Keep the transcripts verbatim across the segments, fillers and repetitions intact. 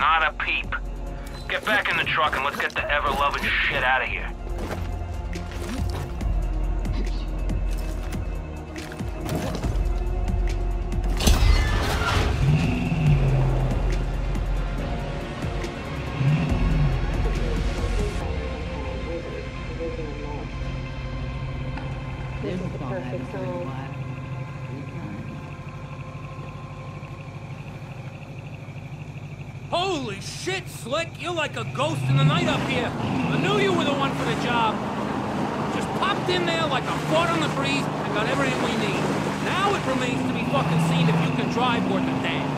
Not a peep. Get back in the truck and let's get the ever-loving shit out of here. This is the perfect song. Holy shit, Slick! You're like a ghost in the night up here. I knew you were the one for the job. Just popped in there like a fart on the breeze and got everything we need. Now it remains to be fucking seen if you can drive worth a damn.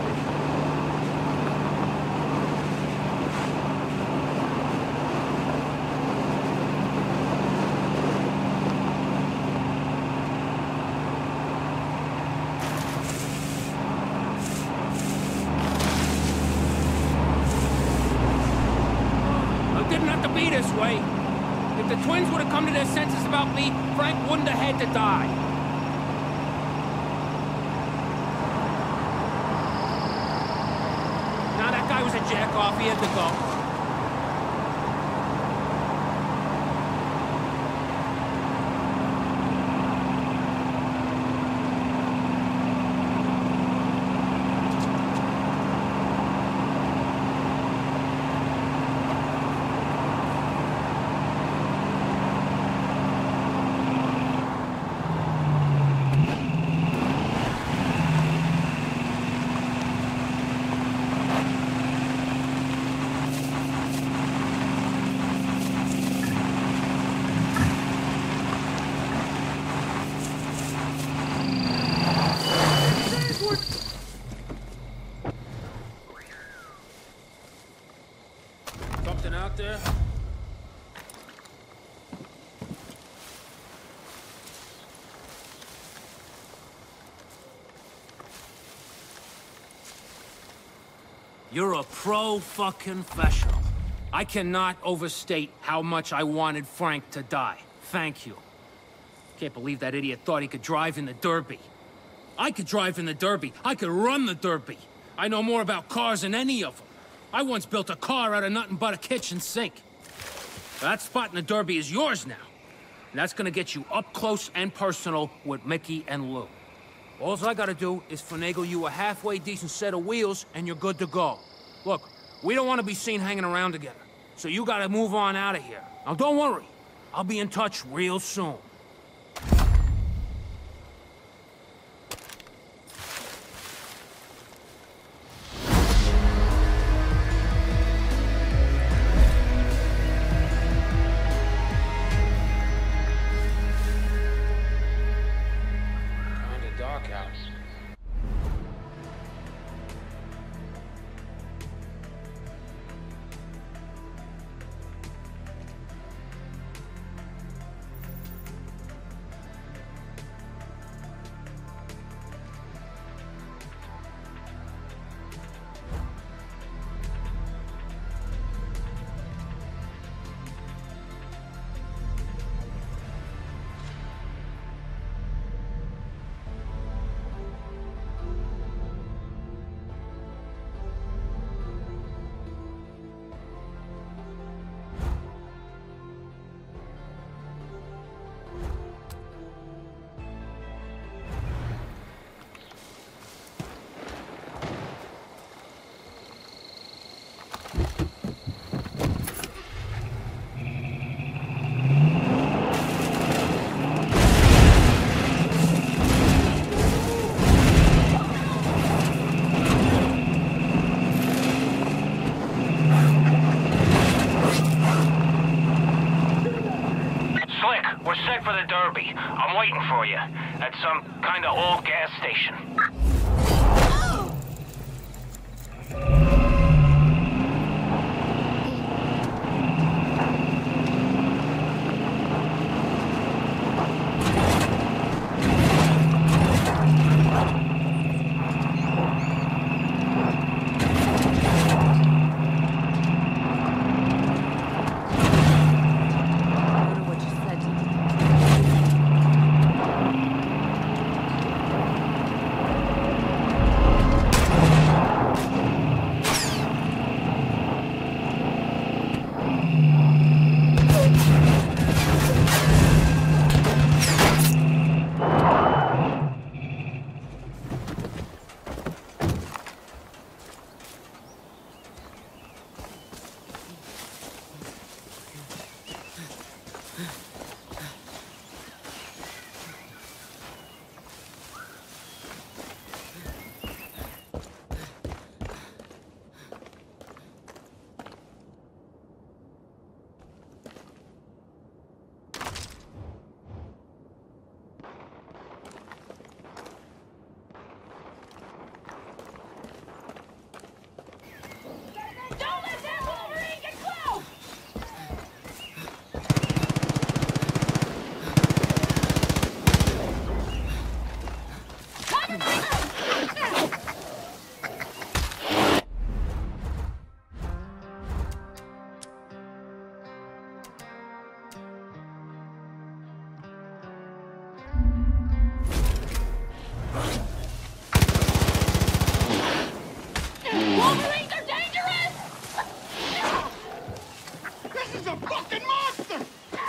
This way. If the twins would have come to their senses about me, Frank wouldn't have had to die. Now that guy was a jack-off, he had to go. Something out there? You're a pro fucking professional. I cannot overstate how much I wanted Frank to die. Thank you. Can't believe that idiot thought he could drive in the Derby. I could drive in the Derby. I could run the Derby. I know more about cars than any of them. I once built a car out of nothing but a kitchen sink. That spot in the Derby is yours now. And that's gonna get you up close and personal with Mickey and Lou. All I gotta do is finagle you a halfway decent set of wheels and you're good to go. Look, we don't want to be seen hanging around together. So you gotta move on out of here. Now don't worry. I'll be in touch real soon. For the Derby. I'm waiting for you at some kind of old gas station. Wolverines are dangerous! This is a fucking monster!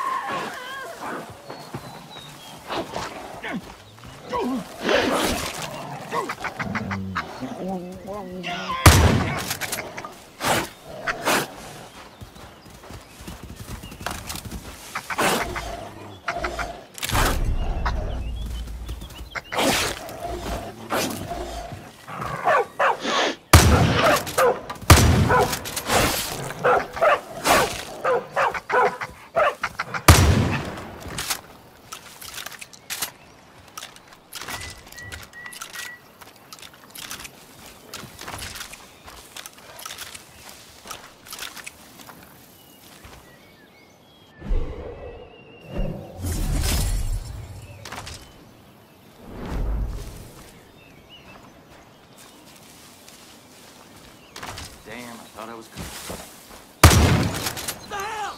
Damn, I thought I was good. The hell?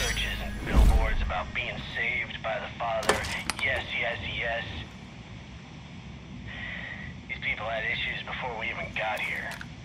churches and billboards about being saved by the Father. Yes, yes, yes. These people had issues before we even got here.